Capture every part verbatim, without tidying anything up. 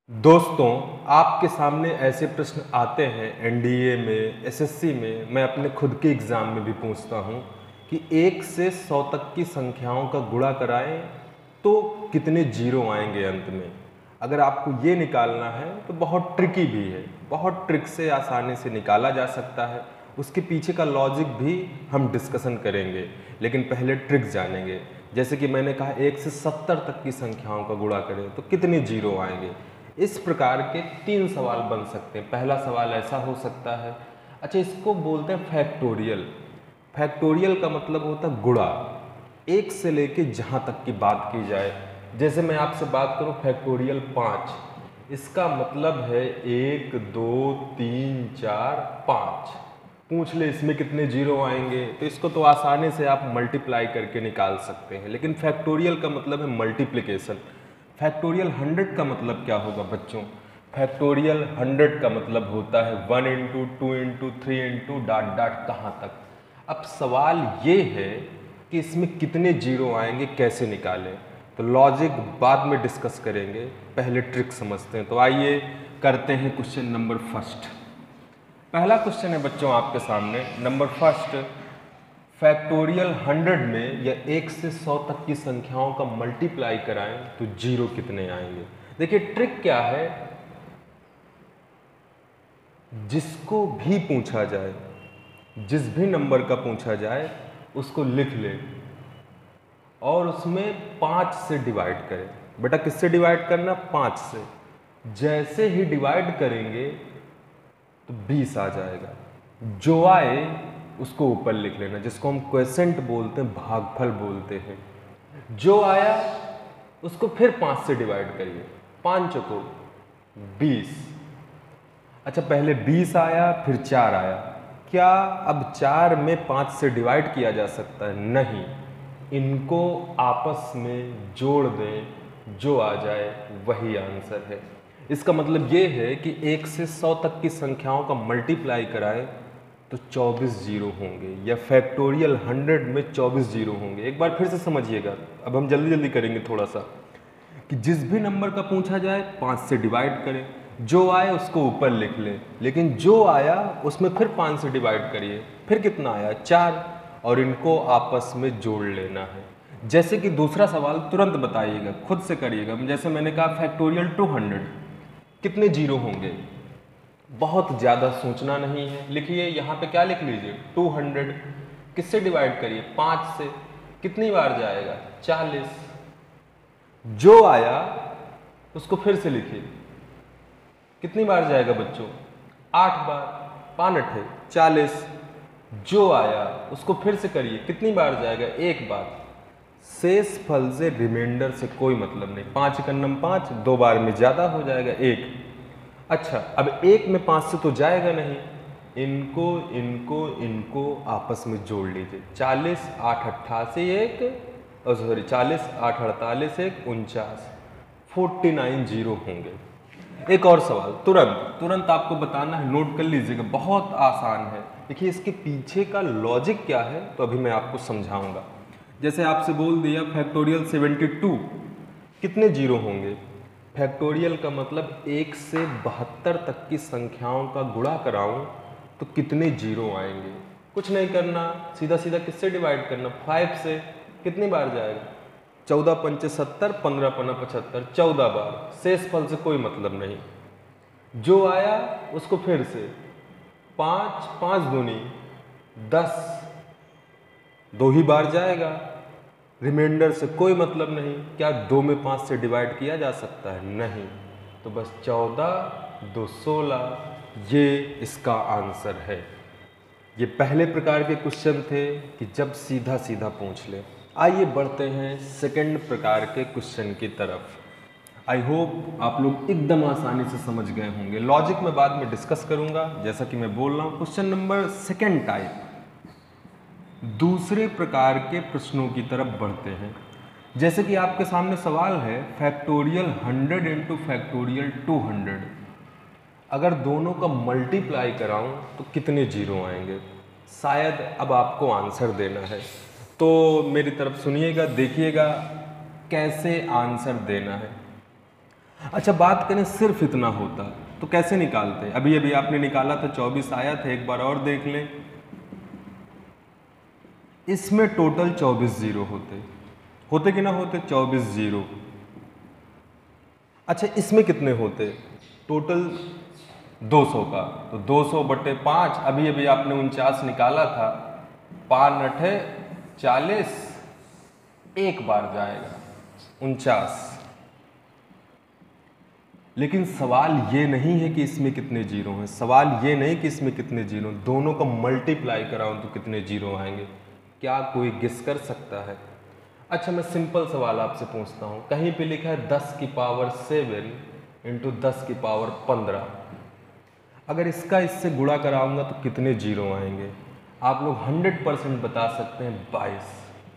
दोस्तों, आपके सामने ऐसे प्रश्न आते हैं एनडीए में, एसएससी में, मैं अपने खुद के एग्ज़ाम में भी पूछता हूँ कि एक से सौ तक की संख्याओं का गुणा कराएं तो कितने जीरो आएंगे अंत में। अगर आपको ये निकालना है तो बहुत ट्रिकी भी है, बहुत ट्रिक से आसानी से निकाला जा सकता है। उसके पीछे का लॉजिक भी हम डिस्कशन करेंगे, लेकिन पहले ट्रिक जानेंगे। जैसे कि मैंने कहा एक से सत्तर तक की संख्याओं का गुणा करें तो कितने जीरो आएंगे। इस प्रकार के तीन सवाल बन सकते हैं। पहला सवाल ऐसा हो सकता है, अच्छा इसको बोलते हैं फैक्टोरियल। फैक्टोरियल का मतलब होता है गुणा, एक से लेके जहाँ तक की बात की जाए। जैसे मैं आपसे बात करूँ फैक्टोरियल पाँच, इसका मतलब है एक दो तीन चार पाँच। पूछ ले इसमें कितने जीरो आएंगे, तो इसको तो आसानी से आप मल्टीप्लाई करके निकाल सकते हैं। लेकिन फैक्टोरियल का मतलब है मल्टीप्लिकेशन। फैक्टोरियल हंड्रेड का मतलब क्या होगा बच्चों? फैक्टोरियल हंड्रेड का मतलब होता है one into two into three into dot dot कहाँ तक। अब सवाल ये है कि इसमें कितने जीरो आएंगे, कैसे निकालें। तो लॉजिक बाद में डिस्कस करेंगे, पहले ट्रिक समझते हैं। तो आइए करते हैं क्वेश्चन नंबर फर्स्ट। पहला क्वेश्चन है बच्चों आपके सामने, नंबर फर्स्ट, फैक्टोरियल हंड्रेड में या एक से सौ तक की संख्याओं का मल्टीप्लाई कराएं तो जीरो कितने आएंगे। देखिए ट्रिक क्या है, जिसको भी पूछा जाए, जिस भी नंबर का पूछा जाए उसको लिख ले और उसमें पाँच से डिवाइड करें। बेटा किससे डिवाइड करना? पाँच से। जैसे ही डिवाइड करेंगे तो बीस आ जाएगा। जो आए उसको ऊपर लिख लेना, जिसको हम क्वेसेंट बोलते हैं, भागफल बोलते हैं। जो आया उसको फिर पाँच से डिवाइड करिए, पाँच को बीस। अच्छा पहले बीस आया फिर चार आया, क्या अब चार में पाँच से डिवाइड किया जा सकता है? नहीं, इनको आपस में जोड़ दें, जो आ जाए वही आंसर है। इसका मतलब ये है कि एक से सौ तक की संख्याओं का मल्टीप्लाई कराएं तो चौबीस जीरो होंगे, या फैक्टोरियल हंड्रेड में चौबीस जीरो होंगे। एक बार फिर से समझिएगा, अब हम जल्दी जल्दी करेंगे थोड़ा सा, कि जिस भी नंबर का पूछा जाए पाँच से डिवाइड करें, जो आए उसको ऊपर लिख लें, लेकिन जो आया उसमें फिर पाँच से डिवाइड करिए, फिर कितना आया? चार, और इनको आपस में जोड़ लेना है। जैसे कि दूसरा सवाल तुरंत बताइएगा, खुद से करिएगा। जैसे मैंने कहा फैक्टोरियल टू हंड्रेड, कितने जीरो होंगे? बहुत ज़्यादा सोचना नहीं है, लिखिए यहाँ पे क्या लिख लीजिए, टू हंड्रेड। किससे डिवाइड करिए? पाँच से। कितनी बार जाएगा? चालीस। जो आया उसको फिर से लिखिए, कितनी बार जाएगा बच्चों? आठ बार। पाँच है चालीस। जो आया उसको फिर से करिए, कितनी बार जाएगा? एक बार। शेष फल से रिमाइंडर से कोई मतलब नहीं। पाँच का नम पाँच, दो बार में ज़्यादा हो जाएगा एक। अच्छा अब एक में पाँच से तो जाएगा नहीं, इनको इनको इनको आपस में जोड़ लीजिए। चालीस आठ अट्ठासी एक, सॉरी चालीस आठ अड़तालीस एक उनचास, फोर्टी नाइन जीरो होंगे। एक और सवाल तुरंत तुरंत आपको बताना है, नोट कर लीजिएगा, बहुत आसान है। देखिए इसके पीछे का लॉजिक क्या है तो अभी मैं आपको समझाऊंगा। जैसे आपसे बोल दिया फैक्टोरियल सेवेंटी टू, कितने जीरो होंगे? फैक्टोरियल का मतलब एक से बहत्तर तक की संख्याओं का गुणा कराऊं तो कितने जीरो आएंगे। कुछ नहीं करना, सीधा सीधा किससे डिवाइड करना? फाइव से। कितनी बार जाएगा? चौदह पंचे सत्तर, पंद्रह पन्ना पचहत्तर, चौदह बार। शेष फल से कोई मतलब नहीं। जो आया उसको फिर से, पाँच पाँच दूनी दस, दो ही बार जाएगा। रिमाइंडर से कोई मतलब नहीं। क्या दो में पाँच से डिवाइड किया जा सकता है? नहीं। तो बस चौदह दो सोलह, ये इसका आंसर है। ये पहले प्रकार के क्वेश्चन थे कि जब सीधा सीधा पूछ ले। आइए बढ़ते हैं सेकंड प्रकार के क्वेश्चन की तरफ। आई होप आप लोग एकदम आसानी से समझ गए होंगे। लॉजिक में बाद में डिस्कस करूंगा, जैसा कि मैं बोल रहा हूँ। क्वेश्चन नंबर सेकंड टाइप, दूसरे प्रकार के प्रश्नों की तरफ बढ़ते हैं। जैसे कि आपके सामने सवाल है factorial hundred into factorial two hundred, अगर दोनों का मल्टीप्लाई कराऊं तो कितने जीरो आएंगे। शायद अब आपको आंसर देना है, तो मेरी तरफ सुनिएगा, देखिएगा कैसे आंसर देना है। अच्छा बात करें सिर्फ इतना होता तो कैसे निकालते हैं? अभी अभी आपने निकाला था चौबीस आया था, एक बार और देख लें। इसमें टोटल चौबीस जीरो होते होते कि ना होते? चौबीस जीरो। अच्छा इसमें कितने होते? टोटल दो सौ का, तो दो सौ बटे पाँच, अभी अभी आपने उनचास निकाला था, पाँच अठे चालीस, एक बार जाएगा उनचास। लेकिन सवाल ये नहीं है कि इसमें कितने जीरो हैं, सवाल ये नहीं कि इसमें कितने जीरो, दोनों का मल्टीप्लाई कराऊं तो कितने जीरो आएंगे, क्या कोई गेस कर सकता है? अच्छा मैं सिंपल सवाल आपसे पूछता हूँ, कहीं पे लिखा है दस की पावर सेवन इंटू दस की पावर पंद्रह, अगर इसका इससे गुणा कराऊंगा तो कितने जीरो आएंगे? आप लोग हंड्रेड परसेंट बता सकते हैं बाईस।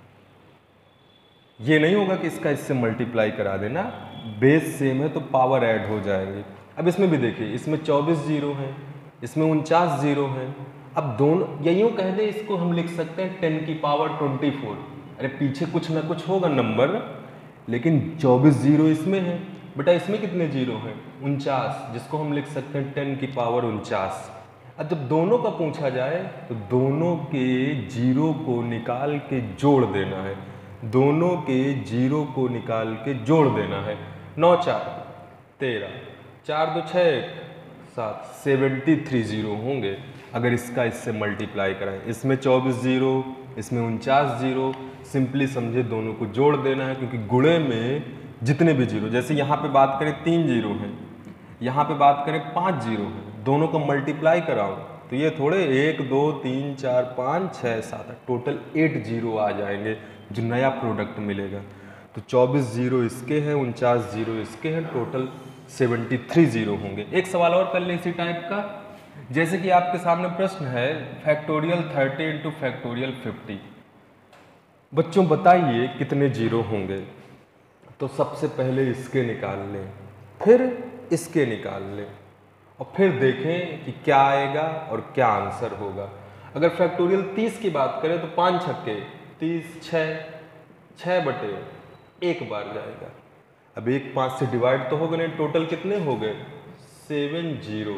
ये नहीं होगा कि इसका इससे मल्टीप्लाई करा देना, बेस सेम है तो पावर ऐड हो जाएंगे। अब इसमें भी देखिए, इसमें चौबीस जीरो हैं, इसमें उनचास जीरो हैं। अब दोनों ये यूँ कह दें, इसको हम लिख सकते हैं टेन की पावर ट्वेंटी फोर। अरे पीछे कुछ ना कुछ होगा नंबर, लेकिन चौबीस जीरो इसमें है। बेटा इसमें कितने जीरो हैं? उनचास, जिसको हम लिख सकते हैं टेन की पावर उनचास। अब जब दोनों का पूछा जाए तो दोनों के जीरो को निकाल के जोड़ देना है, दोनों के जीरो को निकाल के जोड़ देना है। नौ चार तेरह, चार दो छः एक सात, सेवेंटी थ्री जीरो होंगे अगर इसका इससे मल्टीप्लाई कराएं। इसमें चौबीस जीरो, इसमें उनचास जीरो, सिंपली समझे दोनों को जोड़ देना है, क्योंकि गुणे में जितने भी जीरो, जैसे यहाँ पे बात करें तीन जीरो हैं, यहाँ पे बात करें पाँच जीरो हैं, दोनों को मल्टीप्लाई कराऊं तो ये थोड़े एक दो तीन चार पाँच छः सात टोटल एट जीरो आ जाएंगे जो नया प्रोडक्ट मिलेगा। तो चौबीस जीरो इसके हैं, उनचास जीरो इसके हैं, टोटल सेवेंटी थ्री जीरो होंगे। एक सवाल और कर ले इसी टाइप का, जैसे कि आपके सामने प्रश्न है factorial thirty into factorial fifty, बच्चों बताइए कितने जीरो होंगे? तो सबसे पहले इसके निकाल लें, फिर इसके निकाल लें, और फिर देखें कि क्या आएगा और क्या आंसर होगा। अगर फैक्टोरियल तीस की बात करें तो पाँच छक्के तीस, छः, छः बटे एक बार जाएगा। अब एक पाँच से डिवाइड तो हो गए, नहीं टोटल कितने हो गए? Seven zero.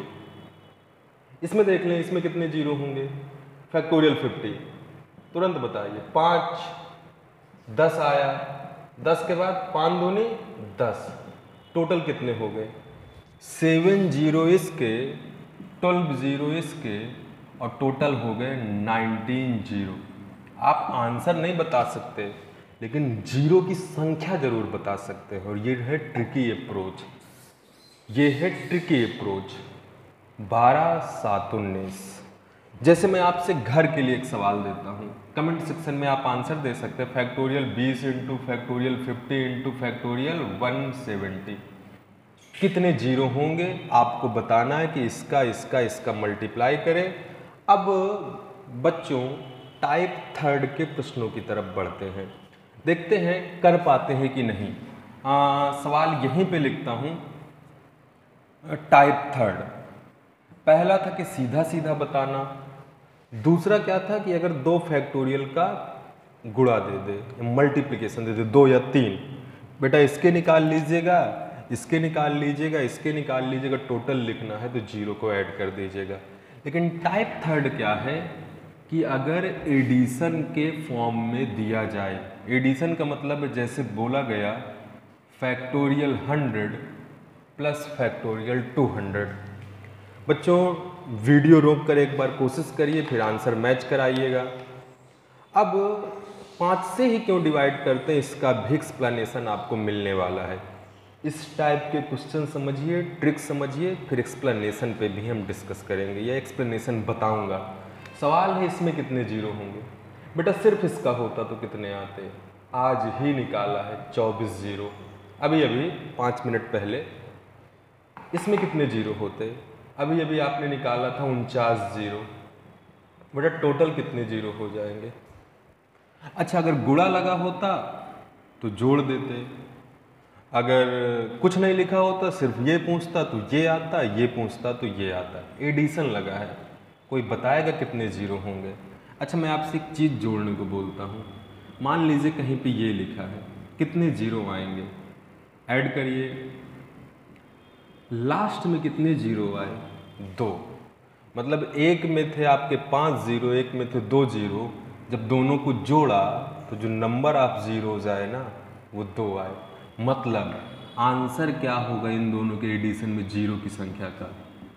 इसमें देख लें इसमें कितने जीरो होंगे? फैक्टोरियल फिफ्टी, तुरंत बताइए। पाँच, दस आया, दस के बाद पाँच दूनी दस, टोटल कितने हो गए? सेवन जीरो इसके, ट्वेल्व जीरो इसके, और टोटल हो गए नाइनटीन जीरो। आप आंसर नहीं बता सकते, लेकिन जीरो की संख्या जरूर बता सकते हैं, और ये है ट्रिकी अप्रोच, ये है ट्रिकी अप्रोच। बारह सात उन्नीस। जैसे मैं आपसे घर के लिए एक सवाल देता हूँ, कमेंट सेक्शन में आप आंसर दे सकते हैं। फैक्टोरियल बीस into factorial fifty into factorial one seventy, कितने जीरो होंगे आपको बताना है कि इसका इसका इसका मल्टीप्लाई करें। अब बच्चों टाइप थर्ड के प्रश्नों की तरफ बढ़ते हैं, देखते हैं कर पाते हैं कि नहीं। आ, सवाल यहीं पे लिखता हूँ, टाइप थर्ड। पहला था कि सीधा सीधा बताना, दूसरा क्या था कि अगर दो फैक्टोरियल का गुणा दे दे, मल्टीप्लिकेशन दे दे, दो या तीन, बेटा इसके निकाल लीजिएगा, इसके निकाल लीजिएगा, इसके निकाल लीजिएगा, टोटल लिखना है तो जीरो को ऐड कर दीजिएगा। लेकिन टाइप थर्ड क्या है कि अगर एडिशन के फॉर्म में दिया जाए, एडिशन का मतलब है जैसे बोला गया factorial hundred plus factorial two hundred. बच्चों वीडियो रोक कर एक बार कोशिश करिए, फिर आंसर मैच कराइएगा। अब पाँच से ही क्यों डिवाइड करते हैं, इसका भी एक्सप्लेनेशन आपको मिलने वाला है। इस टाइप के क्वेश्चन समझिए, ट्रिक समझिए, फिर एक्सप्लेनेशन पे भी हम डिस्कस करेंगे या एक्सप्लेनेशन बताऊंगा। सवाल है इसमें कितने जीरो होंगे? बेटा सिर्फ इसका होता तो कितने आते? आज ही निकाला है चौबीस जीरो, अभी अभी पाँच मिनट पहले। इसमें कितने जीरो होते? अभी अभी आपने निकाला था उनचास जीरो। बेटा टोटल कितने जीरो हो जाएंगे? अच्छा अगर गुणा लगा होता तो जोड़ देते, अगर कुछ नहीं लिखा होता सिर्फ ये पूछता तो ये आता, ये पूछता तो ये आता। एडिशन लगा है, कोई बताएगा कितने जीरो होंगे? अच्छा मैं आपसे एक चीज़ जोड़ने को बोलता हूँ, मान लीजिए कहीं पे ये लिखा है, कितने जीरो आएंगे? ऐड करिए, लास्ट में कितने जीरो आए? दो। मतलब एक में थे आपके पांच जीरो, एक में थे दो जीरो, जब दोनों को जोड़ा तो जो नंबर ऑफ जीरोज आए ना वो दो आए। मतलब आंसर क्या होगा इन दोनों के एडिशन में जीरो की संख्या का?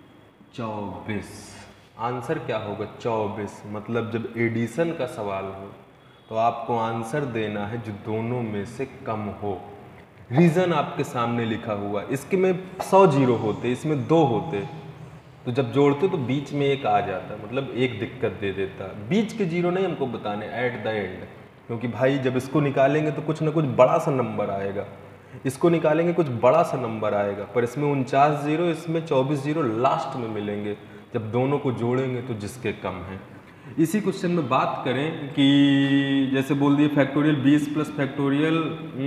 चौबीस। आंसर क्या होगा? चौबीस। मतलब जब एडिशन का सवाल हो तो आपको आंसर देना है जो दोनों में से कम हो। रीज़न आपके सामने लिखा हुआ, इसके में सौ जीरो होते, इसमें दो होते, तो जब जोड़ते तो बीच में एक आ जाता, मतलब एक दिक्कत दे देता। बीच के जीरो नहीं हमको बताने, एट द एंड, क्योंकि भाई जब इसको निकालेंगे तो कुछ ना कुछ बड़ा सा नंबर आएगा, इसको निकालेंगे कुछ बड़ा सा नंबर आएगा, पर इसमें उनचास जीरो, इसमें चौबीस जीरो लास्ट में मिलेंगे, जब दोनों को जोड़ेंगे तो जिसके कम हैं। इसी क्वेश्चन में बात करें कि जैसे बोल दिए फैक्टोरियल बीस plus factorial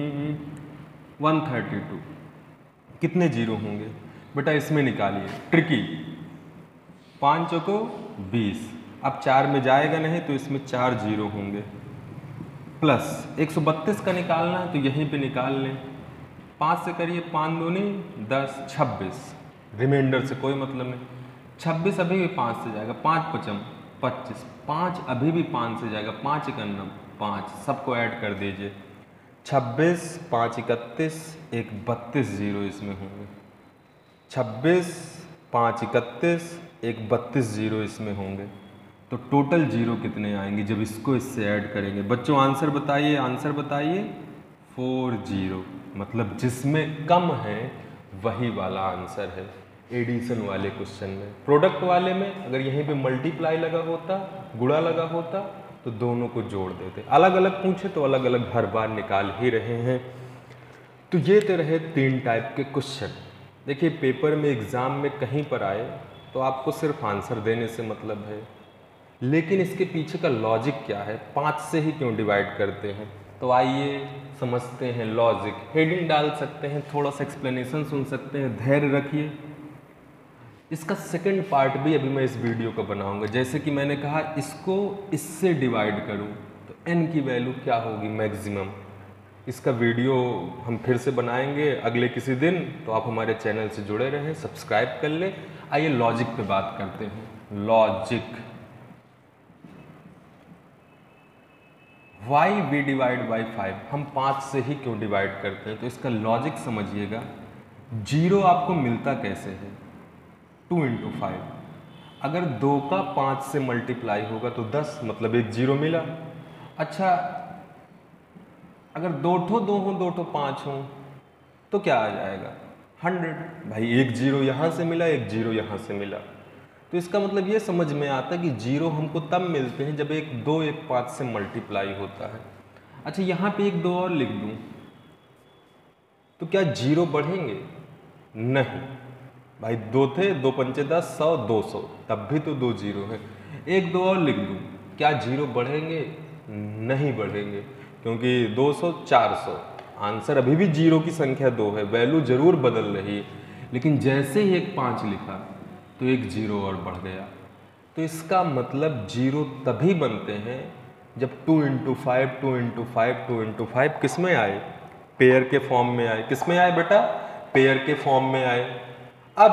one thirty two, कितने जीरो होंगे बेटा? इसमें निकालिए, ट्रिकी। पाँच को बीस, अब चार में जाएगा नहीं तो इसमें चार जीरो होंगे, प्लस एक सौ बत्तीस का निकालना है तो यहीं पे निकाल लें। पाँच से करिए, पाँच दूनी दस, छब्बीस, रिमाइंडर से कोई मतलब नहीं। छब्बीस अभी भी पाँच से जाएगा, पाँच पचम पच्चीस, पाँच अभी भी पाँच से जाएगा, पाँच इकन्नम पाँच, सबको ऐड कर दीजिए। छब्बीस, पाँच इकतीस, एक बत्तीस जीरो इसमें होंगे। छब्बीस, पाँच इकतीस, एक बत्तीस जीरो इसमें होंगे। तो टोटल जीरो कितने आएंगे जब इसको इससे ऐड करेंगे? बच्चों आंसर बताइए, आंसर बताइए। Four zero. मतलब जिसमें कम है वही वाला आंसर है एडिशन वाले क्वेश्चन में। प्रोडक्ट वाले में अगर यहीं पे मल्टीप्लाई लगा होता, गुणा लगा होता, तो दोनों को जोड़ देते। अलग अलग पूछे तो अलग अलग हर बार निकाल ही रहे हैं। तो ये तो रहे तीन टाइप के क्वेश्चन। देखिए पेपर में, एग्ज़ाम में कहीं पर आए तो आपको सिर्फ आंसर देने से मतलब है, लेकिन इसके पीछे का लॉजिक क्या है, पाँच से ही क्यों डिवाइड करते हैं? तो आइए समझते हैं लॉजिक। हेडिंग डाल सकते हैं, थोड़ा सा एक्सप्लेनेशन सुन सकते हैं, धैर्य रखिए। इसका सेकंड पार्ट भी अभी मैं इस वीडियो का बनाऊंगा। जैसे कि मैंने कहा इसको इससे डिवाइड करूं तो n की वैल्यू क्या होगी मैक्सिमम, इसका वीडियो हम फिर से बनाएंगे अगले किसी दिन। तो आप हमारे चैनल से जुड़े रहें, सब्सक्राइब कर लें। आइए लॉजिक पे बात करते हैं। Logic, why we divide by five, हम पाँच से ही क्यों डिवाइड करते हैं? तो इसका लॉजिक समझिएगा। जीरो आपको मिलता कैसे है? Two into five. अगर दो का पाँच से मल्टीप्लाई होगा तो दस, मतलब एक जीरो मिला। अच्छा, अगर दो ठो दो हो, दो ठो पाँच हो तो क्या आ जाएगा? हंड्रेड। भाई एक जीरो यहाँ से मिला, एक जीरो यहाँ से मिला, तो इसका मतलब ये समझ में आता है कि जीरो हमको तब मिलते हैं जब एक दो एक पाँच से मल्टीप्लाई होता है। अच्छा, यहाँ पे एक दो और लिख दूँ तो क्या जीरो बढ़ेंगे? नहीं भाई, दो थे, दो पंचे दस, सौ, दो सौ, तब भी तो दो जीरो है। एक दो और लिख दूँ, क्या जीरो बढ़ेंगे? नहीं बढ़ेंगे, क्योंकि दो सौ, चार सौ, आंसर अभी भी जीरो की संख्या दो है, वैल्यू जरूर बदल रही है, लेकिन जैसे ही एक पाँच लिखा तो एक जीरो और बढ़ गया। तो इसका मतलब जीरो तभी बनते हैं जब two into five, two into five, two into five किस में आए? पेयर के फॉर्म में आए। किस में आए बेटा? पेयर के फॉर्म में आए। अब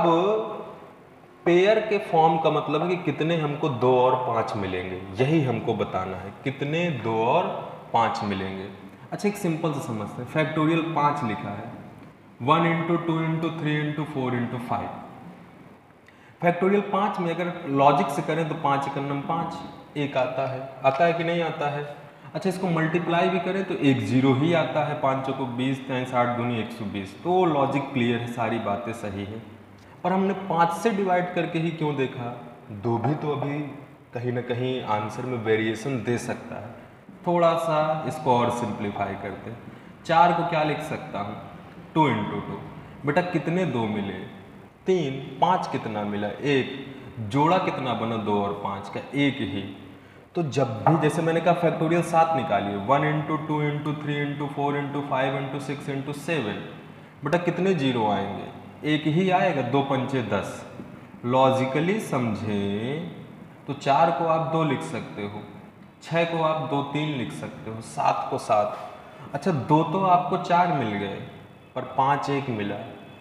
पेयर के फॉर्म का मतलब है कि कितने हमको दो और पाँच मिलेंगे, यही हमको बताना है, कितने दो और पाँच मिलेंगे। अच्छा, एक सिंपल से समझते हैं। फैक्टोरियल पाँच लिखा है, one into two into three into four into five. Factorial पाँच में अगर लॉजिक से करें तो पाँच इकन्नम पाँच, एक आता है। आता है कि नहीं आता है? अच्छा, इसको मल्टीप्लाई भी करें तो एक जीरो ही आता है। पाँच को बीस, तेईस, आठ दूनी एक सौ बीस। तो लॉजिक क्लियर है, सारी बातें सही है। पर हमने पाँच से डिवाइड करके ही क्यों देखा? दो भी तो अभी कहीं ना कहीं आंसर में वेरिएशन दे सकता है। थोड़ा सा इसको और सिंप्लीफाई करते हैं। चार को क्या लिख सकता हूँ? Two into two. बेटा कितने दो मिले? तीन। पाँच कितना मिला? एक। जोड़ा कितना बना दो और पाँच का? एक ही। तो जब भी, जैसे मैंने कहा फैक्टोरियल सात निकालिए, one into two into three into four into five into six into seven, बेटा कितने जीरो आएंगे? एक ही आएगा। दो पंचे दस। लॉजिकली समझें तो चार को आप दो लिख सकते हो, छः को आप दो तीन लिख सकते हो, सात को सात। अच्छा, दो तो आपको चार मिल गए पर पाँच एक मिला,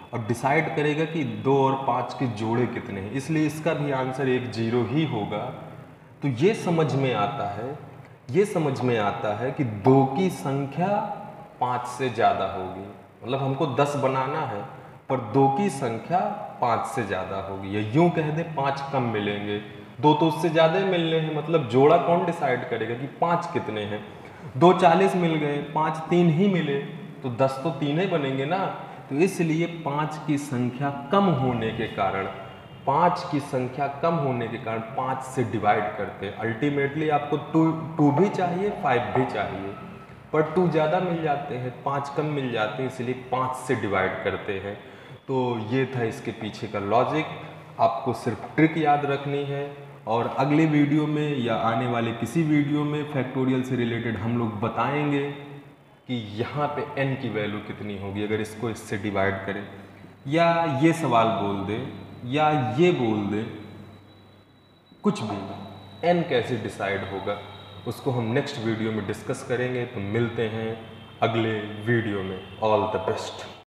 और डिसाइड करेगा कि दो और पाँच के जोड़े कितने हैं, इसलिए इसका भी आंसर एक जीरो ही होगा। तो ये समझ में आता है ये समझ में आता है कि दो की संख्या पाँच से ज़्यादा होगी, मतलब हमको दस बनाना है पर दो की संख्या पाँच से ज़्यादा होगी, या यूँ कह दें पाँच कम मिलेंगे, दो तो उससे ज़्यादा ही मिलने हैं, मतलब जोड़ा कौन डिसाइड करेगा कि पाँच कितने हैं। दो चालीस मिल गए, पाँच तीन ही मिले, तो दस तो तीन ही बनेंगे ना। तो इसलिए पाँच की संख्या कम होने के कारण पाँच की संख्या कम होने के कारण पाँच से डिवाइड करते हैं। अल्टीमेटली आपको टू टू भी चाहिए, फाइव भी चाहिए, पर टू ज़्यादा मिल जाते हैं, पाँच कम मिल जाते हैं, इसलिए पाँच से डिवाइड करते हैं। तो ये था इसके पीछे का लॉजिक। आपको सिर्फ ट्रिक याद रखनी है, और अगले वीडियो में या आने वाले किसी वीडियो में फैक्टोरियल से रिलेटेड हम लोग बताएंगे कि यहाँ पे n की वैल्यू कितनी होगी अगर इसको इससे डिवाइड करें, या ये सवाल बोल दे या ये बोल दे, कुछ भी n कैसे डिसाइड होगा उसको हम नेक्स्ट वीडियो में डिस्कस करेंगे। तो मिलते हैं अगले वीडियो में। All the best.